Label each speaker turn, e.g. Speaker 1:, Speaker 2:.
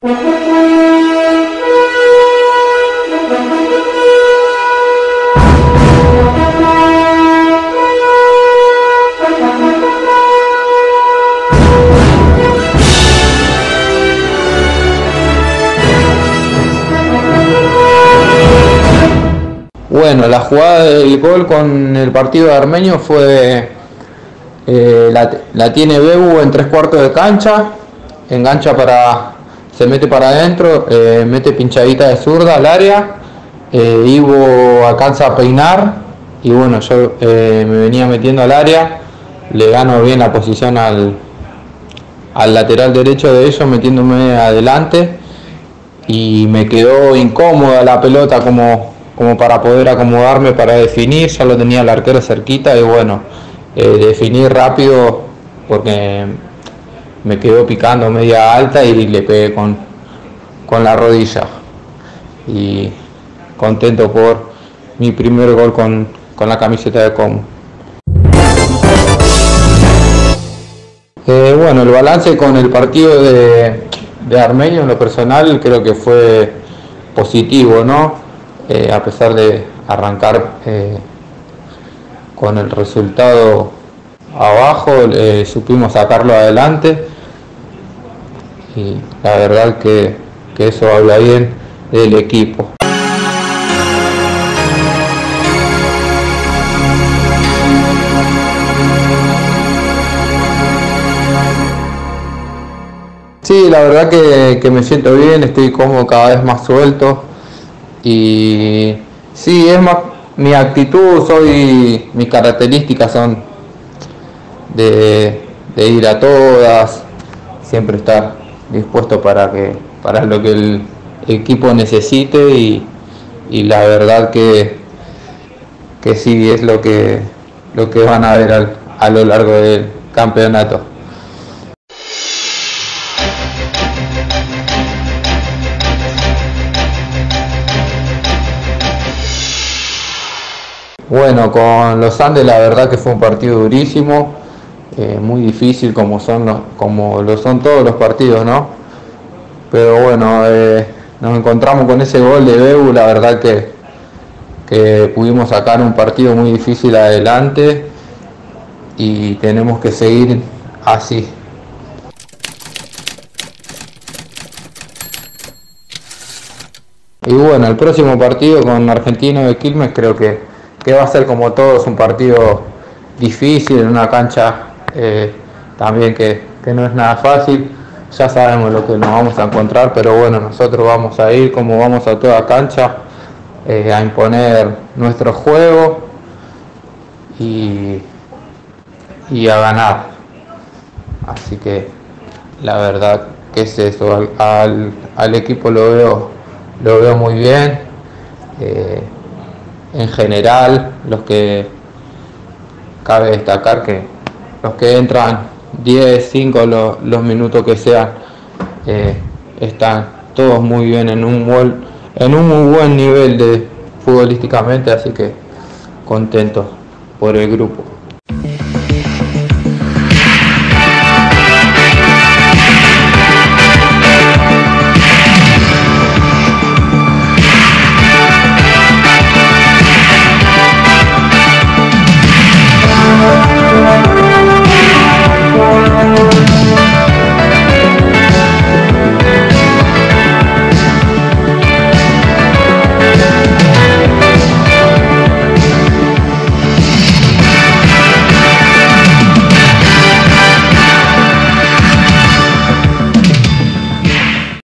Speaker 1: Bueno, la jugada del gol con el partido de Armenio fue, la tiene Bebu en 3/4 de cancha, engancha se mete para adentro, mete pinchadita de zurda al área, Ivo alcanza a peinar y bueno, yo me venía metiendo al área, le gano bien la posición al lateral derecho de ellos metiéndome adelante y me quedó incómoda la pelota como para poder acomodarme para definir, ya lo tenía el arquero cerquita y bueno, definir rápido porque me quedó picando media alta y le pegué con la rodilla. Y contento por mi primer gol con la camiseta de Como. Bueno, el balance con el partido de Armenio en lo personal creo que fue positivo, ¿no? A pesar de arrancar con el resultado abajo, supimos sacarlo adelante y la verdad que eso habla bien del equipo. Sí, la verdad que me siento bien, estoy cómodo, cada vez más suelto. Y sí, es más mi actitud, mis características son de ir a todas, siempre estar dispuesto para lo que el equipo necesite y la verdad que sí es lo que van a ver a lo largo del campeonato. Bueno, con los Andes la verdad que fue un partido durísimo, muy difícil como lo son todos los partidos, ¿no? Pero bueno, nos encontramos con ese gol de Bebu, la verdad que pudimos sacar un partido muy difícil adelante y tenemos que seguir así. Y bueno, el próximo partido con Argentino de Quilmes creo que va a ser como todos un partido difícil en una cancha también que no es nada fácil. Ya sabemos lo que nos vamos a encontrar, pero bueno, nosotros vamos a ir como vamos a toda cancha a imponer nuestro juego y a ganar. Así que la verdad que es eso, al equipo lo veo muy bien. En general, cabe destacar que los que entran 10, 5, los minutos que sean, están todos muy bien en un muy buen nivel futbolísticamente, así que contento por el grupo.